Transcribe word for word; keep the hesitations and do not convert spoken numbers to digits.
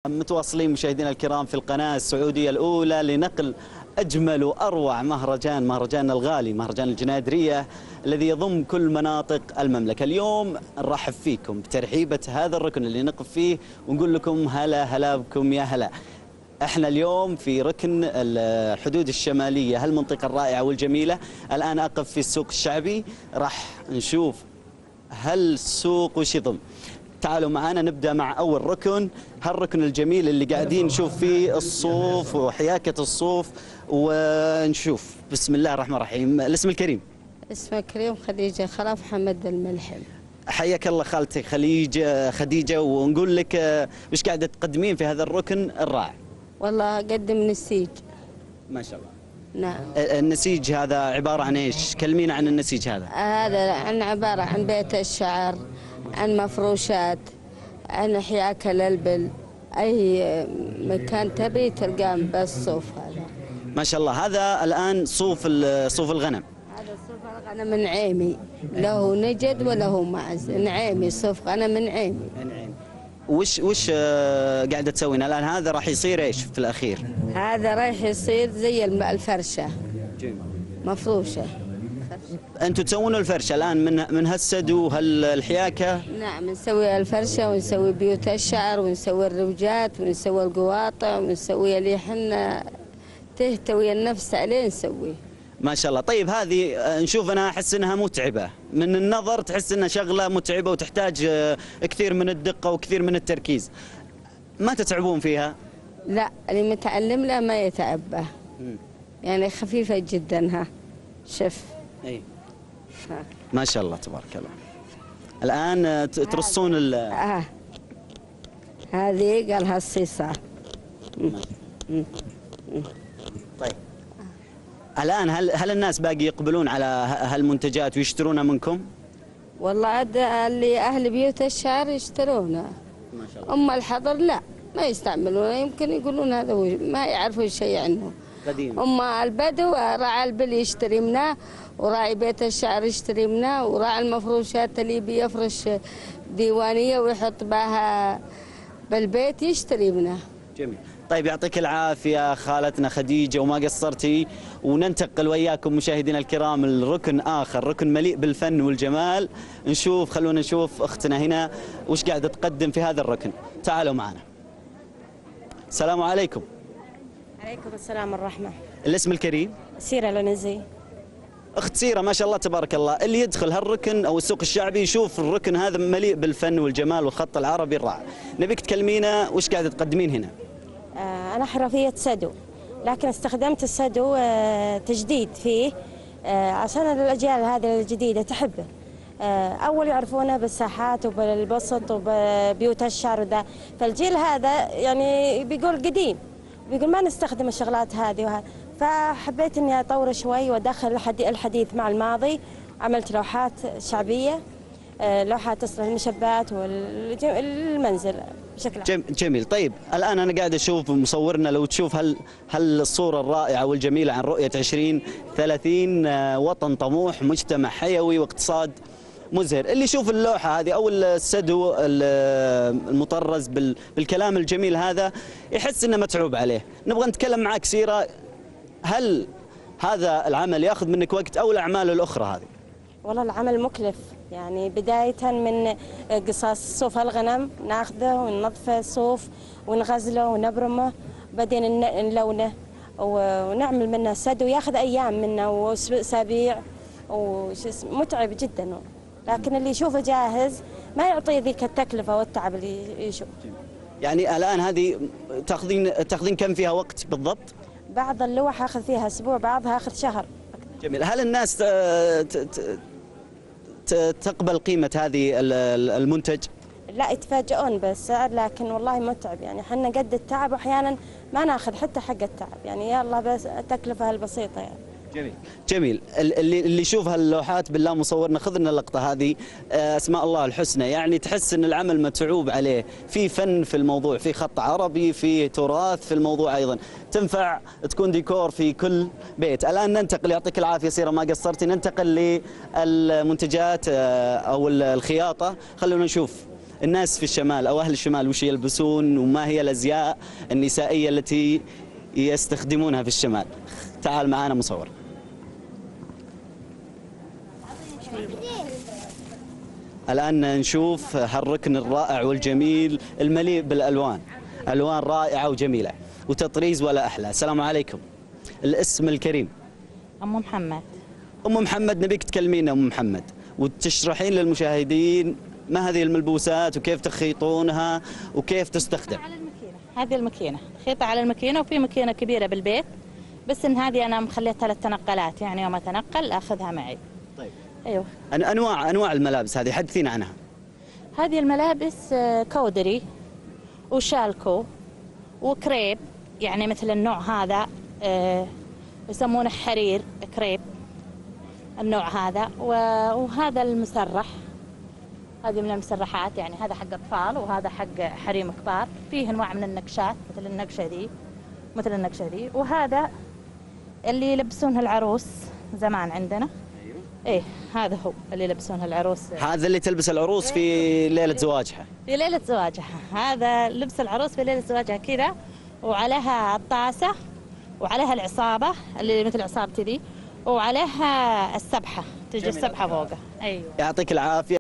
متواصلين مشاهدينا الكرام في القناة السعودية الأولى لنقل أجمل وأروع مهرجان مهرجان الغالي مهرجان الجنادرية الذي يضم كل مناطق المملكة. اليوم نرحب فيكم بترحيبة هذا الركن اللي نقف فيه ونقول لكم هلا هلا بكم يا هلا. احنا اليوم في ركن الحدود الشمالية، هالمنطقة الرائعة والجميلة. الآن أقف في السوق الشعبي، راح نشوف هالسوق وش يضم. تعالوا معنا نبدأ مع أول ركن، هالركن الجميل اللي قاعدين نشوف فيه الصوف وحياكة الصوف، ونشوف بسم الله الرحمن الرحيم. الاسم الكريم؟ اسمه كريم خديجة خلف محمد الملحم. حياك الله خالتي خليجة خديجة، ونقول لك وش قاعدة تقدمين في هذا الركن الرائع؟ والله أقدم نسيج. ما شاء الله. نعم. النسيج هذا عبارة عن ايش؟ كلمينا عن النسيج هذا. هذا عن عبارة عن بيت الشعر، عن مفروشات، عن حياكة للبل، أي مكان تبي تلقاه بالصوف هذا. ما شاء الله. هذا الآن صوف صوف الغنم. هذا صوف الغنم نعيمي، له نجد وله معز. نعيمي صوف غنم نعيمي. نعيمي. وش وش قاعدة تسوين الآن؟ هذا راح يصير ايش في الأخير؟ هذا رايح يصير زي الفرشة. جميل. مفروشة. انتم تسوون الفرشه الان من من هالسدو وهالحياكه؟ نعم، نسوي الفرشه ونسوي بيوت الشعر ونسوي الروجات ونسوي القواطع ونسوي اللي احنا تهتوي النفس عليه نسويه. ما شاء الله. طيب هذه نشوف، انا احس انها متعبه من النظر، تحس انها شغله متعبه وتحتاج كثير من الدقه وكثير من التركيز. ما تتعبون فيها؟ لا، اللي متعلم له ما يتعب به. يعني خفيفه جدا. ها شوف. اي ما شاء الله تبارك الله. الان ترصون ال اه هذه قالها الصيصه. طيب الان هل هل الناس باقي يقبلون على هالمنتجات ويشترونها منكم؟ والله عاد اللي اهل بيوت الشعر يشترونها. ما شاء الله. ام الحضر لا ما يستعملونه، يمكن يقولون هذا ما يعرفوا شيء عنه. قديم. أم البدو راعي البل يشتري منه، وراعي بيت الشعر يشتري منه، وراعي المفروشات اللي بيفرش ديوانية ويحط بها بالبيت يشتري منه. جميل. طيب يعطيك العافية خالتنا خديجة وما قصرتي، وننتقل وياكم مشاهدينا الكرام الركن آخر، ركن مليء بالفن والجمال. نشوف خلونا نشوف أختنا هنا وش قاعدة تقدم في هذا الركن. تعالوا معنا. السلام عليكم. عليكم السلام والرحمة. الاسم الكريم؟ سيرة العنزي. اخت سيرة، ما شاء الله تبارك الله. اللي يدخل هالركن او السوق الشعبي يشوف الركن هذا مليء بالفن والجمال والخط العربي الرائع. نبيك تكلمينا وش قاعدة تقدمين هنا؟ آه أنا حرفية سدو، لكن استخدمت السدو آه تجديد فيه آه عشان الأجيال هذه الجديدة تحبه. آه أول يعرفونه بالساحات وبالبسط وببيوت الشعر وذا، فالجيل هذا يعني بيقول قديم، بيقول ما نستخدم الشغلات هذه وهذه. فحبيت اني اطور شوي وادخل الحديث مع الماضي. عملت لوحات شعبيه، لوحات تصلح المشبات والمنزل بشكل عام. جميل. طيب الان انا قاعد اشوف مصورنا، لو تشوف هل هل الصوره الرائعه والجميله عن رؤيه عشرين ثلاثين، وطن طموح، مجتمع حيوي واقتصاد مزهر. اللي يشوف اللوحه هذه او السدو المطرز بالكلام الجميل هذا يحس انه متعوب عليه. نبغى نتكلم معك سيره، هل هذا العمل ياخذ منك وقت او الاعمال الاخرى هذه؟ والله العمل مكلف، يعني بدايه من قصاص صوف الغنم، ناخذه وننظفه الصوف ونغزله ونبرمه، بعدين نلونه ونعمل منه سد، وياخذ ايام منه واسابيع ومتعب جدا. لكن اللي يشوفه جاهز ما يعطي ذيك التكلفه والتعب اللي يشوف. يعني الان هذه تاخذين تاخذين كم فيها وقت بالضبط؟ بعض اللوح اخذ فيها اسبوع، بعضها اخذ شهر. جميل. هل الناس تقبل قيمة هذه المنتج؟ لا يتفاجئون بالسعر، لكن والله متعب. يعني احنا قد التعب واحيانا ما ناخذ حتى حق التعب، يعني يلا بس التكلفة البسيطة يعني. جميل. جميل. اللي اللي يشوف هاللوحات بالله مصورنا، خذ لنا اللقطة هذه. اسماء الله الحسنى، يعني تحس ان العمل متعوب عليه، في فن في الموضوع، في خط عربي، في تراث في الموضوع ايضا، تنفع تكون ديكور في كل بيت. الان ننتقل، يعطيك العافية سيرة ما قصرتي، ننتقل للمنتجات او الخياطة. خلونا نشوف الناس في الشمال أو أهل الشمال وش يلبسون وما هي الأزياء النسائية التي يستخدمونها في الشمال. تعال معنا مصور. الآن نشوف هالركن الرائع والجميل المليء بالألوان، ألوان رائعة وجميلة وتطريز ولا أحلى. السلام عليكم. الاسم الكريم؟ أم محمد. أم محمد، نبيك تكلمينا أم محمد وتشرحين للمشاهدين ما هذه الملبوسات وكيف تخيطونها وكيف تستخدم. على الماكينة، هذه الماكينة خيطة على الماكينة، وفي ماكينة كبيرة بالبيت، بس إن هذه أنا مخليتها للتنقلات، يعني يوم أتنقل آخذها معي. طيب. أيوه. أنواع أنواع الملابس هذه حدثينا عنها. هذه الملابس كودري وشالكو وكريب، يعني مثل النوع هذا يسمونه حرير كريب النوع هذا، وهذا المسرح، هذه من المسرحات، يعني هذا حق أطفال وهذا حق حريم كبار. فيه أنواع من النقشات مثل النقشة دي مثل النقشة دي، وهذا اللي يلبسونها العروس زمان عندنا. أيوه. إيه هذا هو اللي يلبسونها العروس. هذا اللي تلبس العروس في ليلة زواجها. في ليلة زواجها، هذا لبس العروس في ليلة زواجها كذا، وعليها الطاسة وعليها العصابة اللي مثل عصابتي دي، وعليها السبحة، تجي السبحة فوقها. أيوه. يعطيك العافية.